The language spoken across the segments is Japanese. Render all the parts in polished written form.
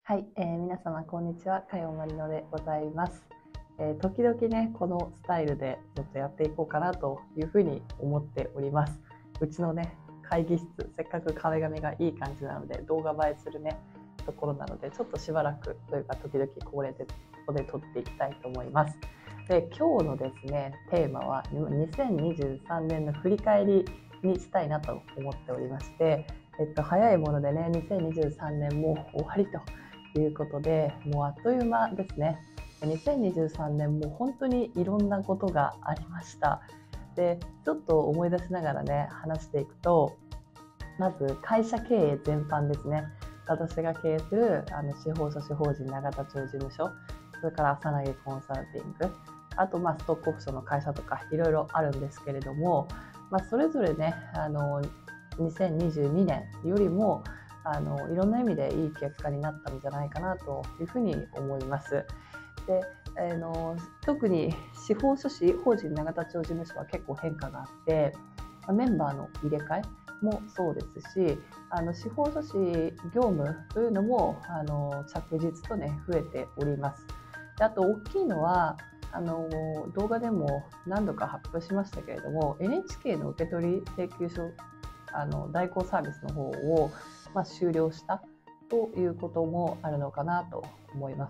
はい、皆様こんにちは、かよまりのでございます。時々ね、このスタイルでちょっとやっていこうかなというふうに思っております。うちのね、会議室、せっかく壁紙がいい感じなので、動画映えするね、ところなので、ちょっとしばらくというか、時々ここで撮っていきたいと思います。で、今日のですね、テーマは、2023年の振り返りにしたいなと思っておりまして、早いものでね、2023年も終わりということで、もうあっという間ですね。2023年も本当にいろんなことがありました。で、ちょっと思い出しながらね、話していくと、まず会社経営全般ですね。私が経営する司法書士法人永田町事務所、それから朝投コンサルティング、あとストックオプションの会社とかいろいろあるんですけれども、それぞれね、2022年よりもいろんな意味でいい結果になったんじゃないかなというふうに思います。で、特に司法書士法人永田町事務所は結構変化があって、メンバーの入れ替えもそうですし、司法書士業務というのも着実とね増えております。で、あと大きいのは動画でも何度か発表しましたけれども、 NHK の受取請求書代行サービスの方を終了したということもあるのかなと思います。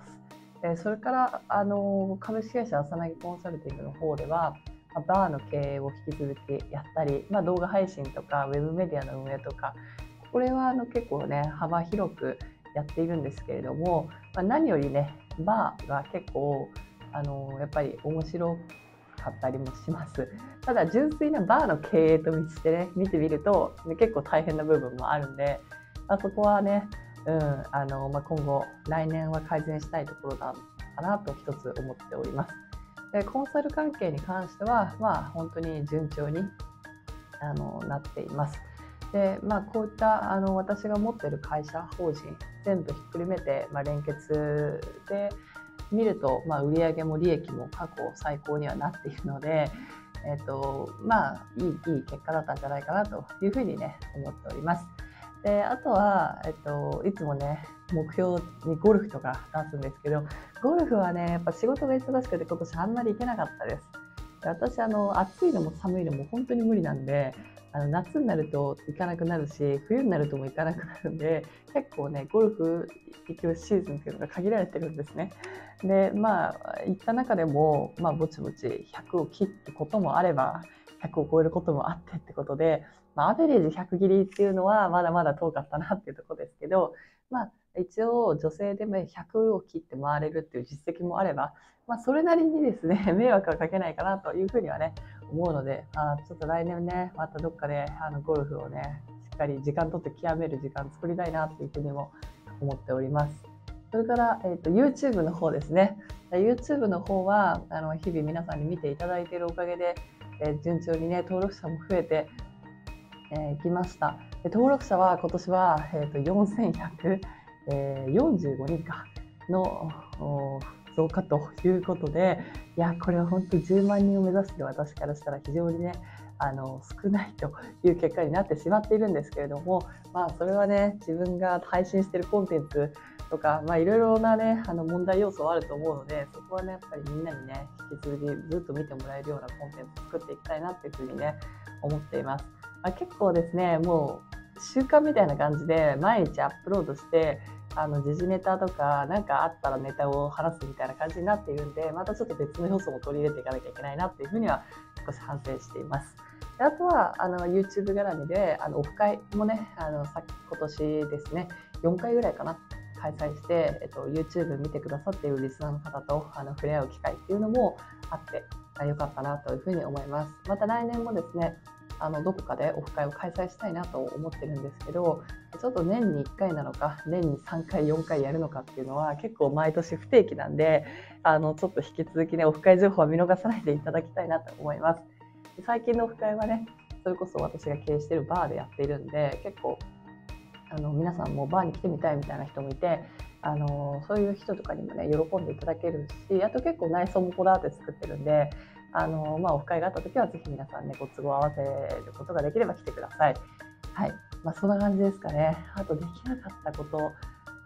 それから株式会社朝投コンサルティングの方では、バーの経営を引き続きやったり、動画配信とかウェブメディアの運営とか、これは結構ね幅広くやっているんですけれども、何よりねバーが結構やっぱり面白かったりもします。ただ純粋なバーの経営としてね見てみると、結構大変な部分もあるんで、そこはね、今後来年は改善したいところなのかなと一つ思っております。で、コンサル関係に関しては本当に順調になっています。で、こういった私が持っている会社法人全部ひっくるめて、連結で見ると、売上も利益も過去最高にはなっているので、いい結果だったんじゃないかなというふうにね思っております。で、あとは、いつもね目標にゴルフとか出すんですけど、ゴルフはねやっぱ仕事が忙しくて今年あんまり行けなかったです。私暑いのも寒いのも本当に無理なんで、夏になると行かなくなるし、冬になるとも行かなくなるんで、結構ねゴルフ行くシーズンっていうのが限られてるんですね。で、行った中でも、ぼちぼち100を切ってこともあれば100を超えることもあってってことで、アベレージ100切りっていうのはまだまだ遠かったなっていうところですけど、一応女性でも100を切って回れるっていう実績もあれば、それなりにですね迷惑はかけないかなというふうにはね思うので、ちょっと来年ねまたどっかでゴルフをねしっかり時間取って極める時間作りたいなというふうにも思っております。それから、YouTube の方ですね。YouTube の方は日々皆さんに見ていただいているおかげで、順調にね登録者も増えてきました。で、登録者は今年は、4145人かの増加ということで、いやこれは本当に10万人を目指している私からしたら非常にね少ないという結果になってしまっているんですけれども、それはね自分が配信しているコンテンツとか、いろいろなね問題要素はあると思うので、そこはねやっぱりみんなにね引き続きずっと見てもらえるようなコンテンツ作っていきたいなっていうふうにね思っています。結構ですねもう習慣みたいな感じで毎日アップロードして、時事ネタとか何かあったらネタを話すみたいな感じになっているんで、またちょっと別の要素も取り入れていかなきゃいけないなっていうふうには少し反省しています。で、あとはYouTube 絡みでオフ会もね今年ですね4回ぐらいかな開催して、YouTube 見てくださっているリスナーの方と触れ合う機会っていうのもあって良かったなというふうに思います。また来年もですねどこかでオフ会を開催したいなと思ってるんですけど、ちょっと年に1回なのか年に3回4回やるのかっていうのは結構毎年不定期なんで、ちょっと引き続きねオフ会情報は見逃さないでいただきたいなと思います。最近のオフ会はねそれこそ私が経営しているバーでやっているんで、結構皆さんもバーに来てみたいみたいな人もいて、そういう人とかにもね喜んでいただけるし、あと結構内装もこだわって作ってるんで、オフ会があった時はぜひ皆さんねご都合合わせることができれば来てください。はい、そんな感じですかね。あとできなかったこと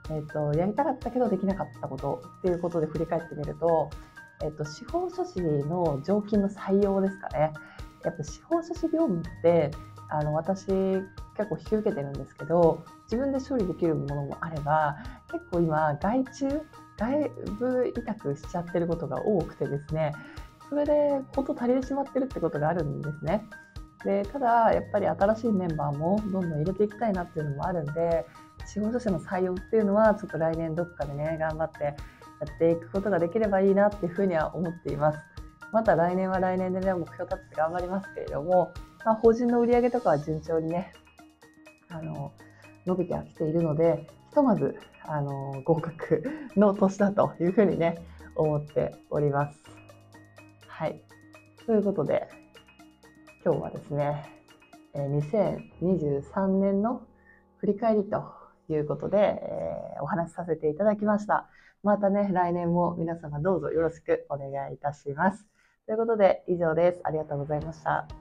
やりたかったけどできなかったことっていうことで振り返ってみると、司法書士の常勤の採用ですかね。やっぱ司法書士業務って私結構引き受けてるんですけど、自分で処理できるものもあれば、結構今外部委託しちゃってることが多くてですね、それで事足りてしまってるってことがあるんですね。でただやっぱり新しいメンバーもどんどん入れていきたいなっていうのもあるんで、司法書士の採用っていうのはちょっと来年どっかでね頑張ってやっていくことができればいいなっていうふうには思っています。また来年は来年でね目標立って頑張りますけれども、法人の売上とかは順調にね伸びてはきているので、ひとまず合格の年だというふうにね思っております。はい、ということで今日はですね、2023年の振り返りということで、お話しさせていただきました。またね、来年も皆様どうぞよろしくお願いいたします。ということで以上です。ありがとうございました。